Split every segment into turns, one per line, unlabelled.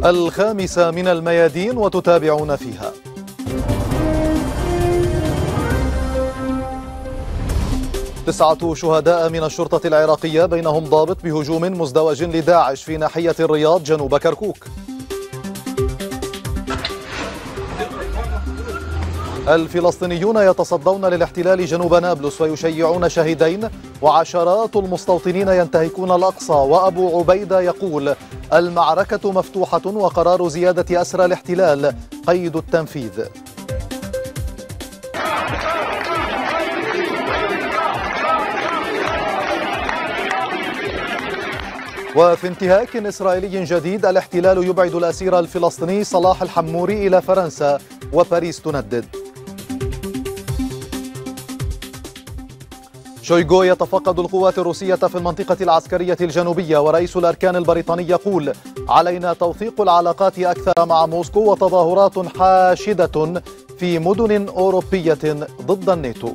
الخامسة من الميادين وتتابعون فيها. تسعة شهداء من الشرطة العراقية بينهم ضابط بهجوم مزدوج لداعش في ناحية الرياض جنوب كركوك. الفلسطينيون يتصدون للاحتلال جنوب نابلس ويشيعون شهيدين، وعشرات المستوطنين ينتهكون الأقصى، وأبو عبيدة يقول المعركة مفتوحة وقرار زيادة أسرى الاحتلال قيد التنفيذ. وفي انتهاك إسرائيلي جديد، الاحتلال يبعد الأسير الفلسطيني صلاح الحموري إلى فرنسا وباريس تندد. شويغو يتفقد القوات الروسية في المنطقة العسكرية الجنوبية، ورئيس الأركان البريطاني يقول علينا توثيق العلاقات أكثر مع موسكو، وتظاهرات حاشدة في مدن أوروبية ضد الناتو.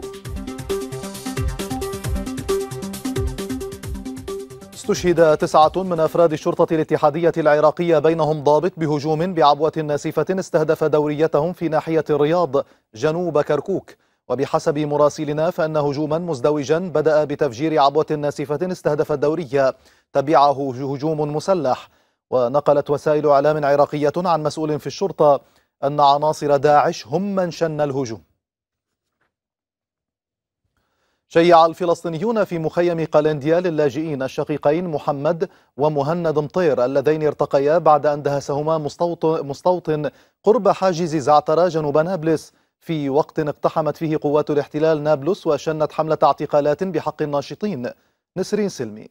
استشهد 9 من أفراد الشرطة الاتحادية العراقية بينهم ضابط بهجوم بعبوة ناسفة استهدف دوريتهم في ناحية الرياض جنوب كركوك. وبحسب مراسلنا فإن هجوما مزدوجا بدأ بتفجير عبوة ناسفة استهدف الدورية، تبعه هجوم مسلح. ونقلت وسائل إعلام عراقية عن مسؤول في الشرطة أن عناصر داعش هم من شن الهجوم. شيع الفلسطينيون في مخيم قلنديا للاجئين الشقيقين محمد ومهند مطير اللذين ارتقيا بعد أن دهسهما مستوطن قرب حاجز زعترة جنوب نابلس في وقت اقتحمت فيه قوات الاحتلال نابلس وشنت حملة اعتقالات بحق الناشطين. نسرين سلمي.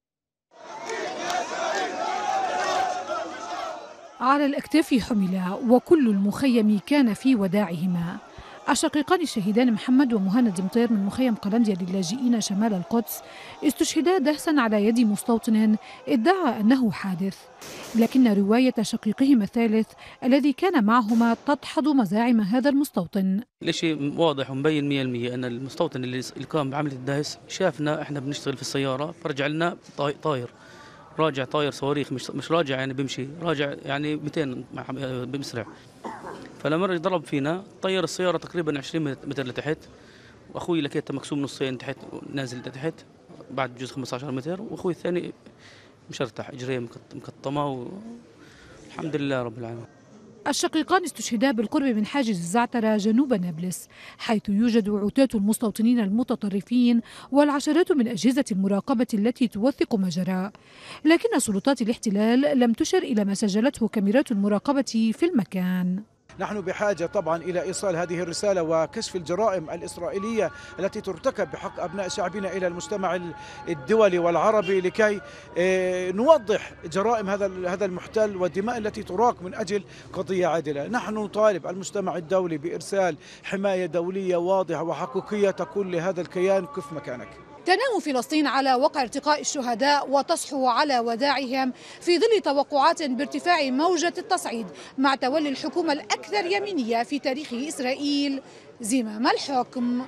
على الأكتاف حملا وكل المخيم كان في وداعهما. الشقيقان الشهيدان محمد ومهند مطير من مخيم قلنديا للاجئين شمال القدس استشهدا دهسا على يد مستوطن ادعى أنه حادث، لكن رواية شقيقهما الثالث الذي كان معهما تدحض مزاعم هذا المستوطن.
الشيء واضح ومبين 100% أن المستوطن اللي قام بعملية الدهس شافنا احنا بنشتغل في السيارة، فرجع لنا طاير، راجع طاير صواريخ، مش راجع يعني بمشي، راجع يعني 200 بمسرع. فلما ضرب فينا طير السيارة تقريبا 20 متر لتحت، واخوي لكيته مكسوم نصين تحت نازل لتحت بعد جزء 15 متر، واخوي الثاني مشرتح اجريه مكطمه والحمد لله رب العالمين.
الشقيقان استشهدا بالقرب من حاجز الزعترة جنوب نابلس، حيث يوجد عتاة المستوطنين المتطرفين والعشرات من أجهزة المراقبة التي توثق ما جرى، لكن سلطات الاحتلال لم تشر إلى ما سجلته كاميرات المراقبة في المكان.
نحن بحاجة طبعا إلى إيصال هذه الرسالة وكشف الجرائم الإسرائيلية التي ترتكب بحق أبناء شعبنا إلى المجتمع الدولي والعربي، لكي نوضح جرائم هذا المحتل والدماء التي تراق من أجل قضية عادلة. نحن نطالب المجتمع الدولي بإرسال حماية دولية واضحة وحقيقية تقول لهذا الكيان كف مكانك.
تنام فلسطين على وقع ارتقاء الشهداء وتصحو على وداعهم في ظل توقعات بارتفاع موجة التصعيد مع تولي الحكومة الأكثر يمينية في تاريخ إسرائيل زمام الحكم.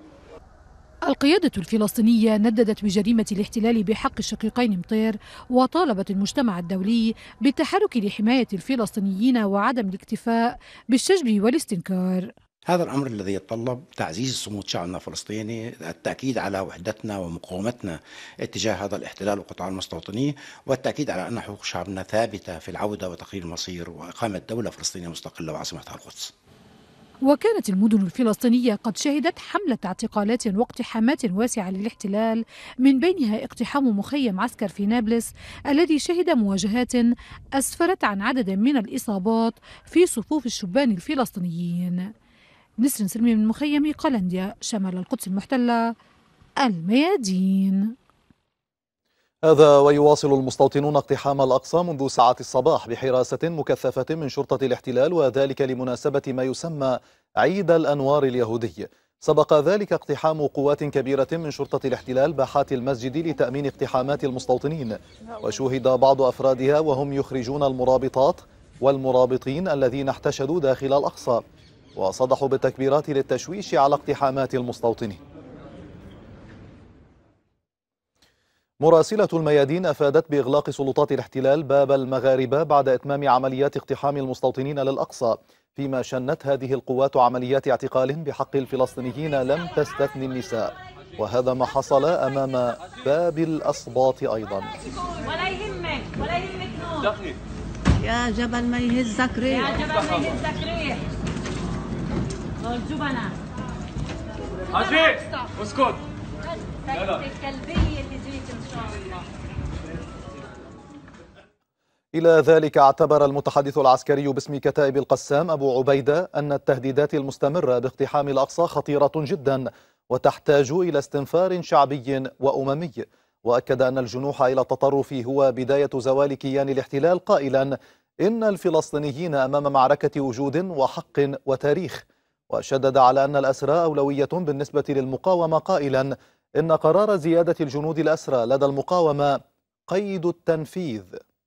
القيادة الفلسطينية نددت بجريمة الاحتلال بحق الشقيقين مطير، وطالبت المجتمع الدولي بالتحرك لحماية الفلسطينيين وعدم الاكتفاء بالشجب والاستنكار.
هذا الأمر الذي يتطلب تعزيز صمود شعبنا الفلسطيني، التأكيد على وحدتنا ومقاومتنا اتجاه هذا الاحتلال وقطاع المستوطنين، والتأكيد على أن حقوق شعبنا ثابتة في العودة وتقرير المصير وإقامة دولة فلسطينية مستقلة وعاصمتها القدس.
وكانت المدن الفلسطينية قد شهدت حملة اعتقالات واقتحامات واسعة للاحتلال، من بينها اقتحام مخيم عسكر في نابلس الذي شهد مواجهات أسفرت عن عدد من الإصابات في صفوف الشبان الفلسطينيين. نسرين سلمي من مخيم قلنديا شمال القدس المحتلة، الميادين.
هذا ويواصل المستوطنون اقتحام الأقصى منذ ساعات الصباح بحراسة مكثفة من شرطة الاحتلال، وذلك لمناسبة ما يسمى عيد الأنوار اليهودي. سبق ذلك اقتحام قوات كبيرة من شرطة الاحتلال باحات المسجد لتأمين اقتحامات المستوطنين، وشوهد بعض أفرادها وهم يخرجون المرابطات والمرابطين الذين احتشدوا داخل الأقصى، وصدحوا بالتكبيرات للتشويش على اقتحامات المستوطنين. مراسلة الميادين أفادت بإغلاق سلطات الاحتلال باب المغاربة بعد إتمام عمليات اقتحام المستوطنين للأقصى، فيما شنت هذه القوات عمليات اعتقال بحق الفلسطينيين لم تستثني النساء، وهذا ما حصل أمام باب الأسباط أيضا.
ولا يهمك ولا يهمك نور
يا جبل ما يهزك ريح،
يا جبل ما يهزك ريح. دول جبنة
عزيز اسكت.
الكلبية اللي جيت ان شاء الله.
إلى ذلك اعتبر المتحدث العسكري باسم كتائب القسام أبو عبيدة أن التهديدات المستمرة باقتحام الأقصى خطيرة جدا وتحتاج إلى استنفار شعبي وأممي، وأكد أن الجنوح إلى التطرف هو بداية زوال كيان الاحتلال، قائلا إن الفلسطينيين أمام معركة وجود وحق وتاريخ، وشدد على أن الأسرى أولوية بالنسبة للمقاومة، قائلا إن قرار زيادة الجنود الأسرى لدى المقاومة قيد التنفيذ.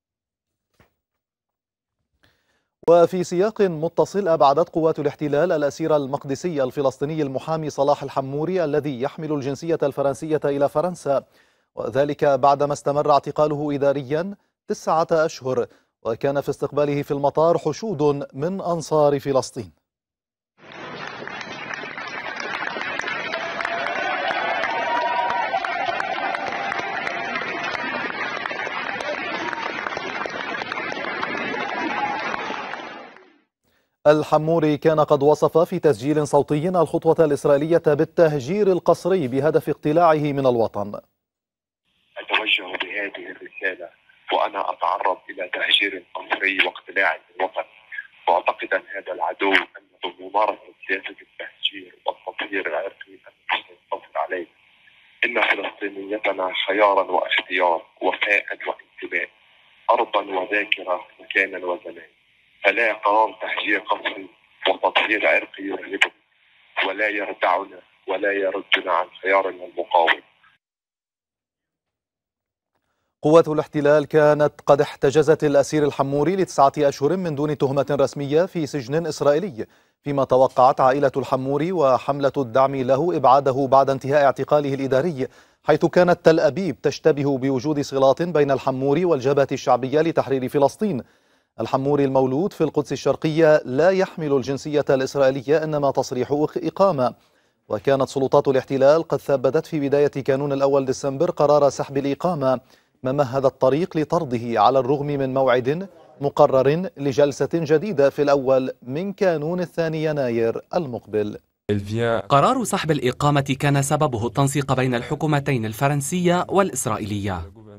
وفي سياق متصل، أبعدت قوات الاحتلال الأسير المقدسي الفلسطيني المحامي صلاح الحموري الذي يحمل الجنسية الفرنسية إلى فرنسا، وذلك بعدما استمر اعتقاله إداريا 9 أشهر، وكان في استقباله في المطار حشود من أنصار فلسطين. الحموري كان قد وصف في تسجيل صوتي الخطوة الإسرائيلية بالتهجير القسري بهدف اقتلاعه من الوطن.
أتوجه بهذه الرسالة وأنا أتعرض إلى تهجير قسري واقتلاع من الوطن، معتقدا هذا العدو أن بممارسة سياسة التهجير والتطهير العرقي أن ينتصر عليه. إن فلسطينيتنا خيارا واختيار، وفاء وانتماء، أرضا وذاكرة، مكانا وزمان. فلا قرار تهجير قسري وتطهير عرقي يرهبنا ولا يردعنا ولا يردنا عن خيارنا المقاوم.
قوات الاحتلال كانت قد احتجزت الأسير الحموري ل9 أشهر من دون تهمة رسمية في سجن إسرائيلي، فيما توقعت عائلة الحموري وحملة الدعم له إبعاده بعد انتهاء اعتقاله الإداري، حيث كانت تل أبيب تشتبه بوجود صلات بين الحموري والجبهة الشعبية لتحرير فلسطين. الحموري المولود في القدس الشرقية لا يحمل الجنسية الإسرائيلية، إنما تصريح إقامة، وكانت سلطات الاحتلال قد ثبتت في بداية كانون الأول ديسمبر قرار سحب الإقامة، ما مهد الطريق لطرده على الرغم من موعد مقرر لجلسة جديدة في الأول من كانون 2 يناير المقبل.
قرار سحب الإقامة كان سببه التنسيق بين الحكومتين الفرنسية والإسرائيلية.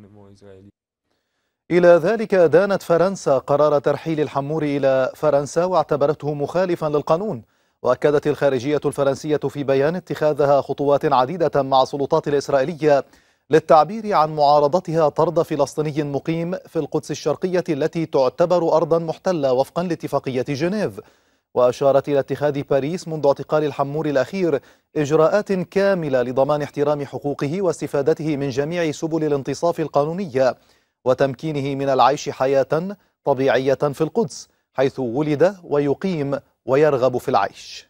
إلى ذلك دانت فرنسا قرار ترحيل الحموري إلى فرنسا واعتبرته مخالفا للقانون، وأكدت الخارجية الفرنسية في بيان اتخاذها خطوات عديدة مع السلطات الإسرائيلية للتعبير عن معارضتها طرد فلسطيني مقيم في القدس الشرقية التي تعتبر أرضا محتلة وفقا لاتفاقية جنيف. وأشارت إلى اتخاذ باريس منذ اعتقال الحموري الأخير إجراءات كاملة لضمان احترام حقوقه واستفادته من جميع سبل الانتصاف القانونية وتمكينه من العيش حياة طبيعية في القدس، حيث ولد ويقيم ويرغب في العيش.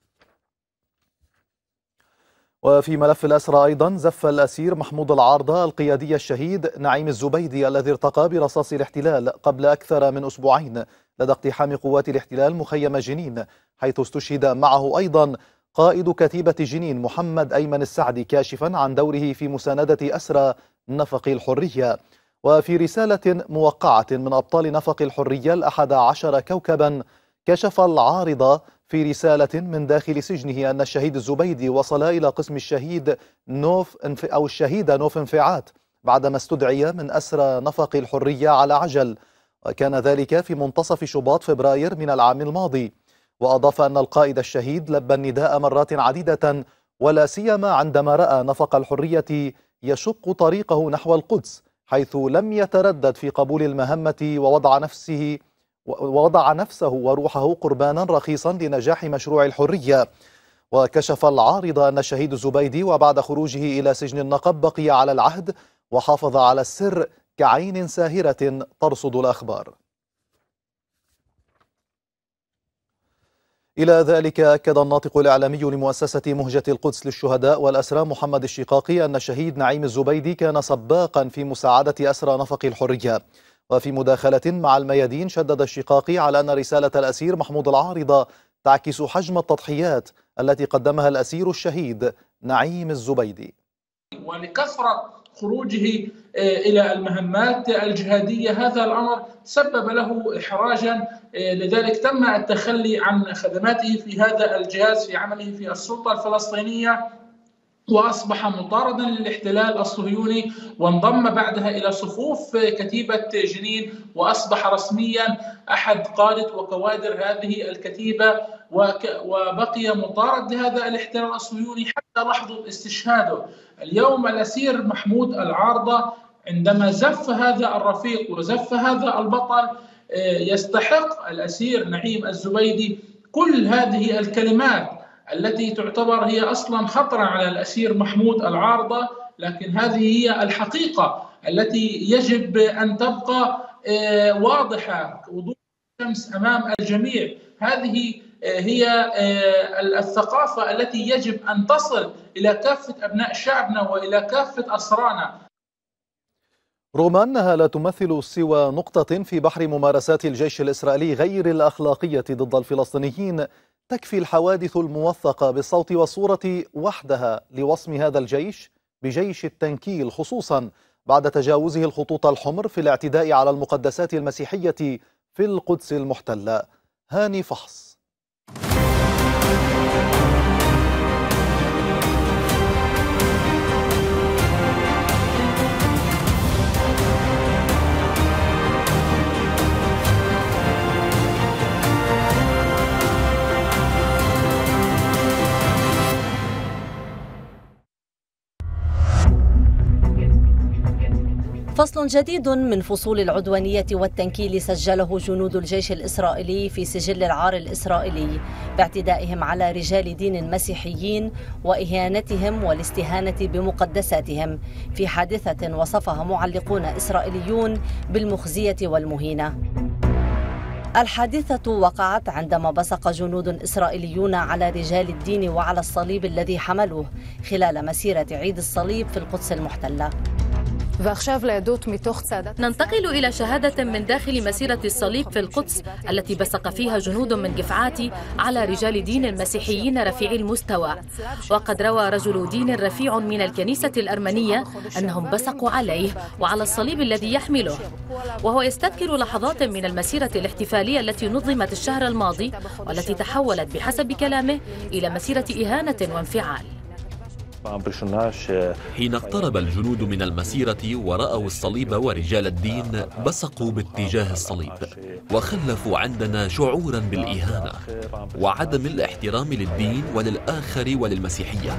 وفي ملف الأسرى أيضا، زف الأسير محمود العارضة القيادي الشهيد نعيم الزبيدي الذي ارتقى برصاص الاحتلال قبل أكثر من أسبوعين لدى اقتحام قوات الاحتلال مخيم جنين، حيث استشهد معه أيضا قائد كتيبة جنين محمد أيمن السعدي، كاشفا عن دوره في مساندة أسرى نفق الحرية. وفي رسالة موقعة من أبطال نفق الحرية 11 كوكبا، كشف العارضة في رسالة من داخل سجنه أن الشهيد الزبيدي وصل إلى قسم الشهيد الشهيدة نوف انفعات بعدما استدعي من أسرى نفق الحرية على عجل، وكان ذلك في منتصف شباط فبراير من العام الماضي. وأضاف أن القائد الشهيد لبى النداء مرات عديدة، ولا سيما عندما رأى نفق الحرية يشق طريقه نحو القدس، حيث لم يتردد في قبول المهمة ووضع نفسه وروحه قربانا رخيصا لنجاح مشروع الحرية. وكشف العارضة أن الشهيد الزبيدي وبعد خروجه إلى سجن النقب بقي على العهد وحافظ على السر كعين ساهرة ترصد الأخبار. إلى ذلك أكد الناطق الإعلامي لمؤسسة مهجة القدس للشهداء والأسرى محمد الشقاقي أن الشهيد نعيم الزبيدي كان سباقا في مساعدة أسرى نفق الحرية. وفي مداخلة مع الميادين شدد الشقاقي على أن رسالة الأسير محمود العارضة تعكس حجم التضحيات التي قدمها الأسير الشهيد نعيم الزبيدي.
ولكثرة خروجه إلى المهمات الجهادية هذا الأمر سبب له إحراجا، لذلك تم التخلي عن خدماته في هذا الجهاز في عمله في السلطة الفلسطينية، وأصبح مطاردا للاحتلال الصهيوني، وانضم بعدها إلى صفوف كتيبة جنين، وأصبح رسميا أحد قادة وكوادر هذه الكتيبة، وبقي مطارد لهذا الاحتلال الصهيوني حتى لحظة استشهاده. اليوم الأسير محمود العارضة عندما زف هذا الرفيق وزف هذا البطل، يستحق الأسير نعيم الزبيدي كل هذه الكلمات التي تعتبر هي أصلا خطرا على الأسير محمود العارضة، لكن هذه هي الحقيقة التي يجب أن تبقى واضحة وضوح الشمس أمام الجميع. هذه هي الثقافة التي يجب أن تصل إلى كافة أبناء شعبنا وإلى كافة أسرانا.
رغم أنها لا تمثل سوى نقطة في بحر ممارسات الجيش الإسرائيلي غير الأخلاقية ضد الفلسطينيين، تكفي الحوادث الموثقة بالصوت والصورة وحدها لوصم هذا الجيش بجيش التنكيل، خصوصا بعد تجاوزه الخطوط الحمر في الاعتداء على المقدسات المسيحية في القدس المحتلة. هاني فحص.
فصل جديد من فصول العدوانية والتنكيل سجله جنود الجيش الإسرائيلي في سجل العار الإسرائيلي باعتدائهم على رجال دين مسيحيين وإهانتهم والاستهانة بمقدساتهم في حادثة وصفها معلقون إسرائيليون بالمخزية والمهينة. الحادثة وقعت عندما بصق جنود إسرائيليون على رجال الدين وعلى الصليب الذي حملوه خلال مسيرة عيد الصليب في القدس المحتلة.
ننتقل إلى شهادة من داخل مسيرة الصليب في القدس التي بصق فيها جنود من جفعاتي على رجال دين مسيحيين رفيعي المستوى. وقد روى رجل دين رفيع من الكنيسة الأرمنية أنهم بصقوا عليه وعلى الصليب الذي يحمله، وهو يستذكر لحظات من المسيرة الاحتفالية التي نظمت الشهر الماضي والتي تحولت بحسب كلامه إلى مسيرة إهانة وانفعال.
حين اقترب الجنود من المسيرة ورأوا الصليب ورجال الدين بصقوا باتجاه الصليب وخلفوا عندنا شعورا بالإهانة وعدم الاحترام للدين وللآخر وللمسيحية.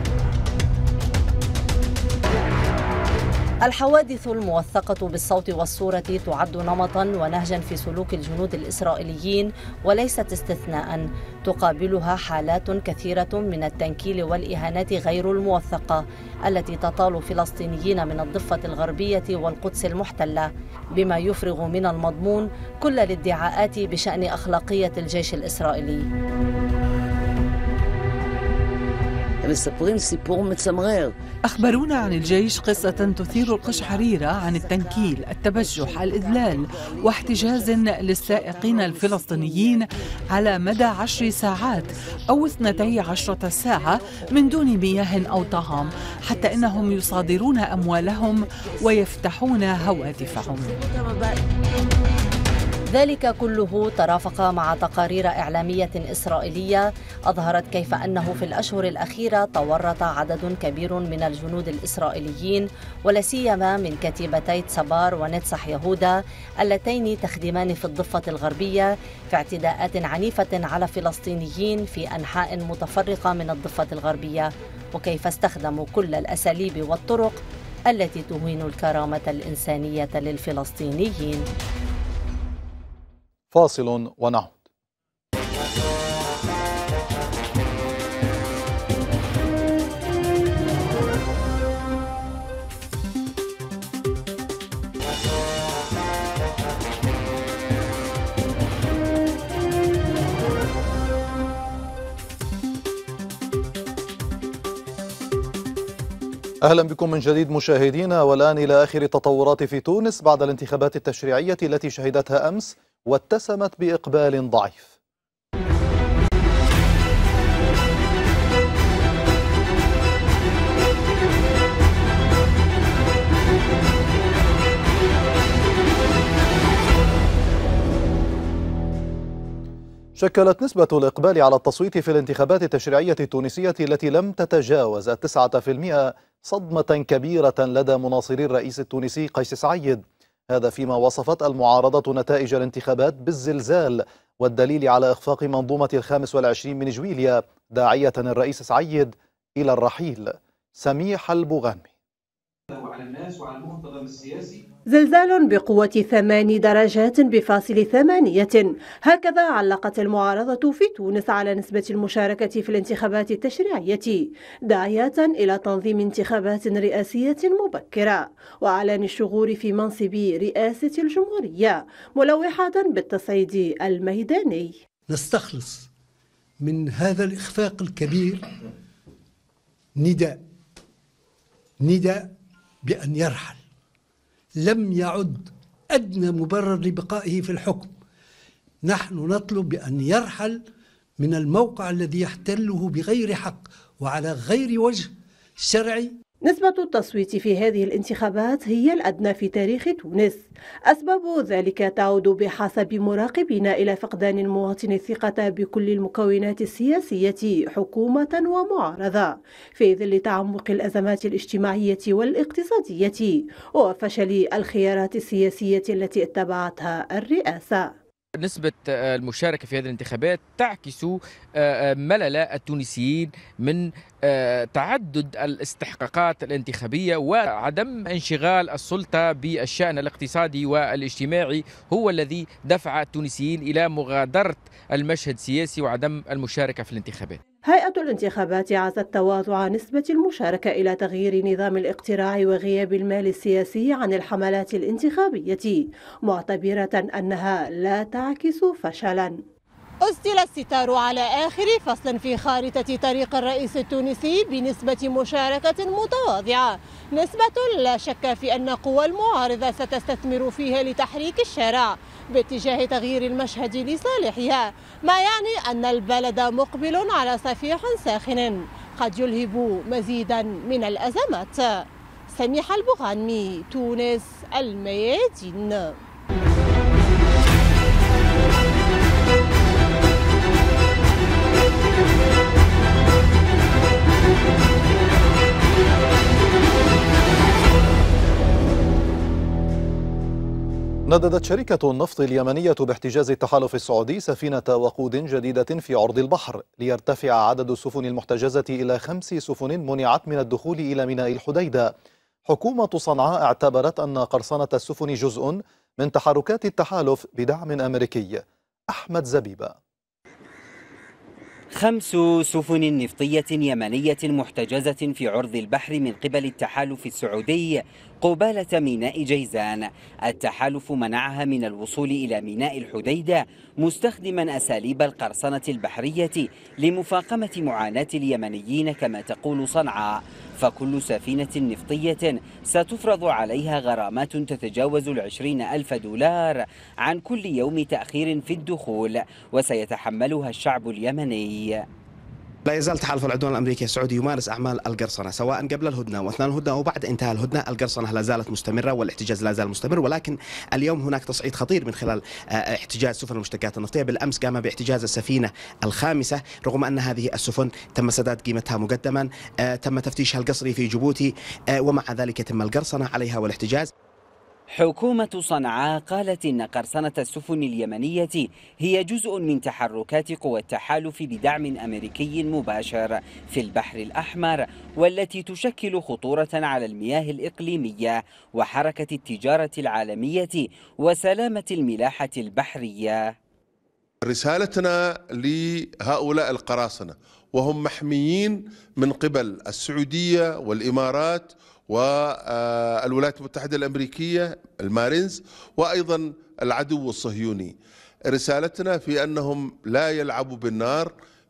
الحوادث الموثقة بالصوت والصورة تعد نمطا ونهجا في سلوك الجنود الإسرائيليين وليست استثناء، تقابلها حالات كثيرة من التنكيل والإهانات غير الموثقة التي تطال فلسطينيين من الضفة الغربية والقدس المحتلة، بما يفرغ من المضمون كل الادعاءات بشأن أخلاقية الجيش الإسرائيلي.
أخبرونا عن الجيش قصة تثير القشعريرة عن التنكيل، التبجح، الإذلال واحتجاز للسائقين الفلسطينيين على مدى 10 ساعات أو 12 ساعة من دون مياه أو طعام، حتى إنهم يصادرون أموالهم ويفتحون هواتفهم.
ذلك كله ترافق مع تقارير إعلامية إسرائيلية أظهرت كيف أنه في الأشهر الأخيرة تورط عدد كبير من الجنود الإسرائيليين ولا سيما من كتيبتي تصبار ونتسح يهودا اللتين تخدمان في الضفة الغربية في اعتداءات عنيفة على فلسطينيين في أنحاء متفرقة من الضفة الغربية، وكيف استخدموا كل الأساليب والطرق التي تهين الكرامة الإنسانية للفلسطينيين.
فاصل ونعود. أهلا بكم من جديد مشاهدينا، والآن إلى آخر التطورات في تونس بعد الانتخابات التشريعية التي شهدتها أمس واتسمت بإقبال ضعيف. شكلت نسبة الإقبال على التصويت في الانتخابات التشريعية التونسية التي لم تتجاوز 9% صدمة كبيرة لدى مناصري الرئيس التونسي قيس سعيد، هذا فيما وصفت المعارضة نتائج الانتخابات بالزلزال والدليل على إخفاق منظومة 25 من جويليا، داعية الرئيس سعيد إلى الرحيل. سميح البغانمي.
وعلى الناس وعلى المنتظم السياسي
زلزال بقوة 8 درجات بفاصل 8، هكذا علقت المعارضة في تونس على نسبة المشاركة في الانتخابات التشريعية، داعية إلى تنظيم انتخابات رئاسية مبكرة وإعلان الشغور في منصب رئاسة الجمهورية، ملوحة بالتصعيد الميداني.
نستخلص من هذا الإخفاق الكبير نداء بأن يرحل. لم يعد أدنى مبرر لبقائه في الحكم. نحن نطلب بأن يرحل من الموقع الذي يحتله بغير حق وعلى غير وجه شرعي.
نسبة التصويت في هذه الانتخابات هي الأدنى في تاريخ تونس. أسباب ذلك تعود بحسب مراقبين إلى فقدان المواطن الثقة بكل المكونات السياسية حكومة ومعارضة في ظل تعمق الأزمات الاجتماعية والاقتصادية وفشل الخيارات السياسية التي اتبعتها الرئاسة.
نسبة المشاركة في هذه الانتخابات تعكس ملل التونسيين من تعدد الاستحقاقات الانتخابية وعدم انشغال السلطة بالشأن الاقتصادي والاجتماعي هو الذي دفع التونسيين إلى مغادرة المشهد السياسي وعدم المشاركة في الانتخابات.
هيئة الانتخابات عزت تواضع نسبة المشاركة إلى تغيير نظام الاقتراع وغياب المال السياسي عن الحملات الانتخابية، معتبرة أنها لا تعكس فشلا. أسدل الستار على آخر فصل في خارطة طريق الرئيس التونسي بنسبة مشاركة متواضعة، نسبة لا شك في أن قوى المعارضة ستستثمر فيها لتحريك الشارع باتجاه تغيير المشهد لصالحها، ما يعني أن البلد مقبل على صفيح ساخن قد يلهب مزيدا من الأزمات. سميح البغانمي، تونس، الميادين.
نددت شركة النفط اليمنية باحتجاز التحالف السعودي سفينة وقود جديدة في عرض البحر ليرتفع عدد السفن المحتجزة إلى 5 سفن منعت من الدخول إلى ميناء الحديدة. حكومة صنعاء اعتبرت أن قرصنة السفن جزء من تحركات التحالف بدعم أمريكي. أحمد زبيبة.
5 سفن نفطية يمنية محتجزة في عرض البحر من قبل التحالف السعودي قبالة ميناء جيزان. التحالف منعها من الوصول إلى ميناء الحديدة مستخدما أساليب القرصنة البحرية لمفاقمة معاناة اليمنيين كما تقول صنعاء، فكل سفينة نفطية ستفرض عليها غرامات تتجاوز 20,000 دولار عن كل يوم تأخير في الدخول، وسيتحملها الشعب اليمني.
لا يزال تحالف العدوان الامريكي السعودي يمارس اعمال القرصنه سواء قبل الهدنه واثناء الهدنه او بعد انتهاء الهدنه. القرصنه لا زالت مستمره والاحتجاز لا زال مستمر، ولكن اليوم هناك تصعيد خطير من خلال احتجاز سفن المشتقات النفطيه. بالامس قام باحتجاز السفينه الخامسه رغم ان هذه السفن تم سداد قيمتها مقدما، تم تفتيشها القصري في جيبوتي، ومع ذلك يتم القرصنه عليها والاحتجاز.
حكومة صنعاء قالت إن قرصنة السفن اليمنية هي جزء من تحركات قوى التحالف بدعم أمريكي مباشر في البحر الأحمر، والتي تشكل خطورة على المياه الإقليمية وحركة التجارة العالمية وسلامة الملاحة البحرية.
رسالتنا لهؤلاء القراصنة وهم محميين من قبل السعودية والإمارات والولايات المتحدة الأمريكية المارينز وأيضا العدو الصهيوني، رسالتنا في أنهم لا يلعبوا بالنار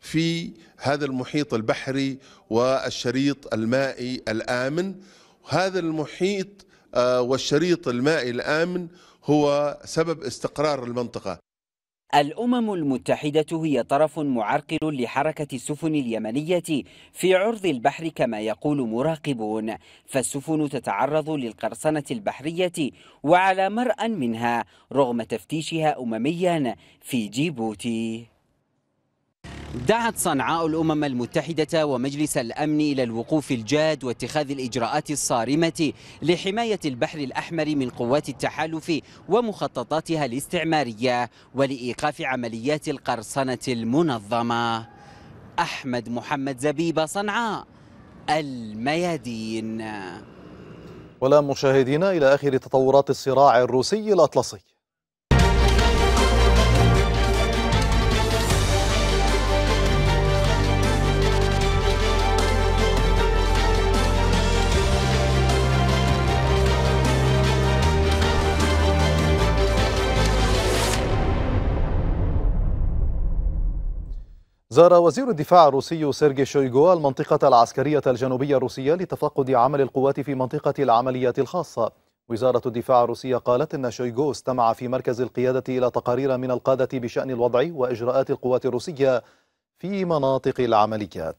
في هذا المحيط البحري والشريط المائي الآمن. هذا المحيط والشريط المائي الآمن هو سبب استقرار المنطقة.
الأمم المتحدة هي طرف معرقل لحركة السفن اليمنية في عرض البحر كما يقول مراقبون، فالسفن تتعرض للقرصنة البحرية وعلى مرأى منها رغم تفتيشها أمميا في جيبوتي. دعت صنعاء الأمم المتحدة ومجلس الأمن إلى الوقوف الجاد واتخاذ الإجراءات الصارمة لحماية البحر الأحمر من قوات التحالف ومخططاتها الاستعمارية ولإيقاف عمليات القرصنة المنظمة. أحمد محمد زبيبة، صنعاء، الميادين.
والآن مشاهدينا إلى آخر تطورات الصراع الروسي الأطلسي. زار وزير الدفاع الروسي سيرجي شويغو المنطقة العسكرية الجنوبية الروسية لتفقد عمل القوات في منطقة العمليات الخاصة. وزارة الدفاع الروسية قالت إن شويغو استمع في مركز القيادة إلى تقارير من القادة بشأن الوضع وإجراءات القوات الروسية في مناطق العمليات.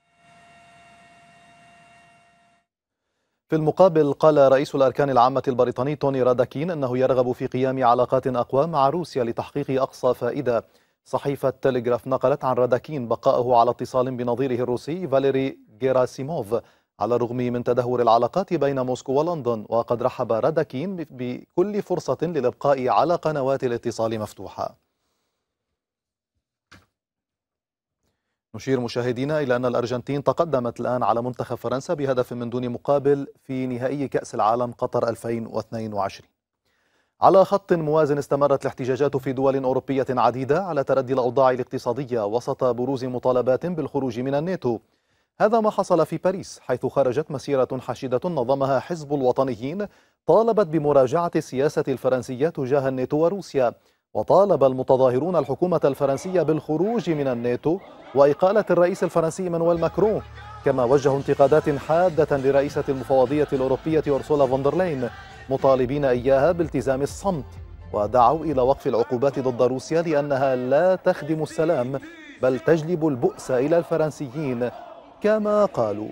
في المقابل قال رئيس الأركان العامة البريطاني توني راداكين أنه يرغب في قيام علاقات أقوى مع روسيا لتحقيق أقصى فائدة. صحيفة تيليغراف نقلت عن راداكين بقائه على اتصال بنظيره الروسي فاليري جيراسيموف على الرغم من تدهور العلاقات بين موسكو ولندن، وقد رحب راداكين بكل فرصة للإبقاء على قنوات الاتصال مفتوحة. نشير مشاهدينا إلى أن الأرجنتين تقدمت الآن على منتخب فرنسا بهدف من دون مقابل في نهائي كأس العالم قطر 2022. على خط موازن استمرت الاحتجاجات في دول أوروبية عديدة على تردي الأوضاع الاقتصادية وسط بروز مطالبات بالخروج من الناتو. هذا ما حصل في باريس، حيث خرجت مسيرة حشدة نظمها حزب الوطنيين طالبت بمراجعة السياسة الفرنسية تجاه الناتو وروسيا. وطالب المتظاهرون الحكومة الفرنسية بالخروج من الناتو وإقالة الرئيس الفرنسي مانويل ماكرون، كما وجهوا انتقادات حادة لرئيسة المفوضية الأوروبية أورسولا فوندرلاين مطالبين إياها بالتزام الصمت، ودعوا إلى وقف العقوبات ضد روسيا لأنها لا تخدم السلام بل تجلب البؤس إلى الفرنسيين كما قالوا.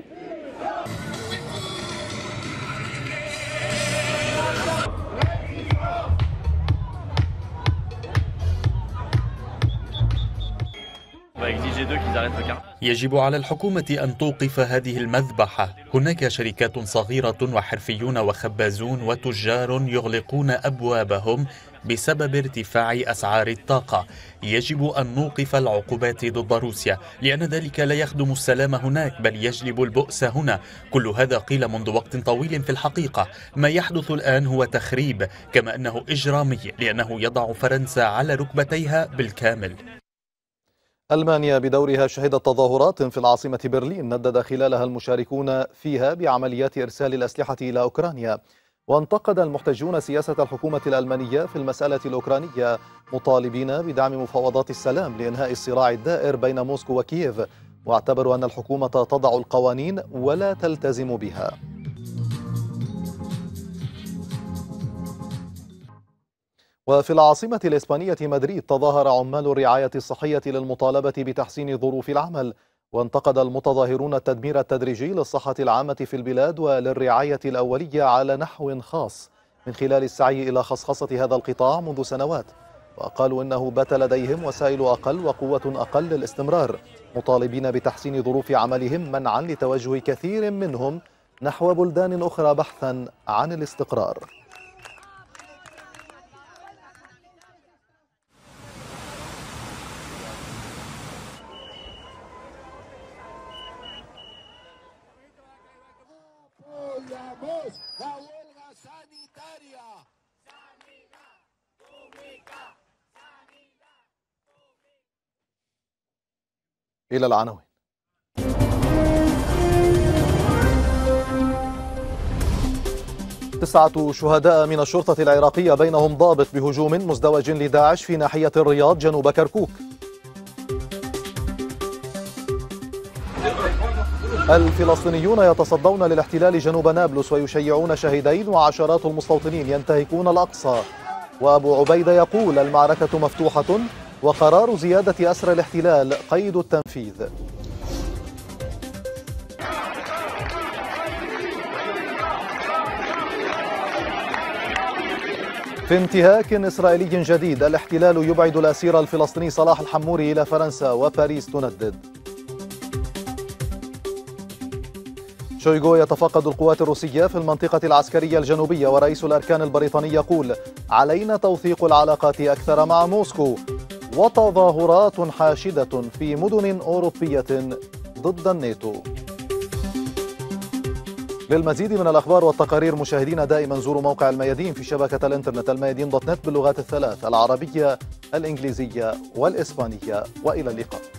يجب على الحكومة أن توقف هذه المذبحة. هناك شركات صغيرة وحرفيون وخبازون وتجار يغلقون أبوابهم بسبب ارتفاع أسعار الطاقة. يجب أن نوقف العقوبات ضد روسيا لأن ذلك لا يخدم السلام هناك بل يجلب البؤس هنا. كل هذا قيل منذ وقت طويل في الحقيقة. ما يحدث الآن هو تخريب، كما أنه إجرامي لأنه يضع فرنسا على ركبتيها بالكامل.
ألمانيا بدورها شهدت تظاهرات في العاصمة برلين ندد خلالها المشاركون فيها بعمليات إرسال الأسلحة إلى أوكرانيا. وانتقد المحتجون سياسة الحكومة الألمانية في المسألة الأوكرانية، مطالبين بدعم مفاوضات السلام لإنهاء الصراع الدائر بين موسكو وكييف، واعتبروا أن الحكومة تضع القوانين ولا تلتزم بها. وفي العاصمة الإسبانية مدريد تظاهر عمال الرعاية الصحية للمطالبة بتحسين ظروف العمل، وانتقد المتظاهرون التدمير التدريجي للصحة العامة في البلاد وللرعاية الأولية على نحو خاص من خلال السعي إلى خصخصة هذا القطاع منذ سنوات، وقالوا إنه بات لديهم وسائل أقل وقوة أقل للاستمرار، مطالبين بتحسين ظروف عملهم منعا لتوجه كثير منهم نحو بلدان أخرى بحثا عن الاستقرار. إلى العناوين. 9 شهداء من الشرطة العراقية بينهم ضابط بهجوم مزدوج لداعش في ناحية الرياض جنوب كركوك. الفلسطينيون يتصدون للاحتلال جنوب نابلس ويشيعون شهيدين وعشرات المستوطنين ينتهكون الأقصى. وأبو عبيدة يقول المعركة مفتوحة وقرار زيادة أسر الاحتلال قيد التنفيذ. في انتهاك إسرائيلي جديد، الاحتلال يبعد الأسير الفلسطيني صلاح الحموري إلى فرنسا وباريس تندد. شويغو يتفقد القوات الروسية في المنطقة العسكرية الجنوبية، ورئيس الأركان البريطاني يقول علينا توثيق العلاقات أكثر مع موسكو. وتظاهرات حاشدة في مدن أوروبية ضد الناتو. للمزيد من الأخبار والتقارير مشاهدينا دائما زوروا موقع الميادين في شبكة الإنترنت الميادين.net باللغات الثلاث: العربية، الإنجليزية والإسبانية. وإلى اللقاء.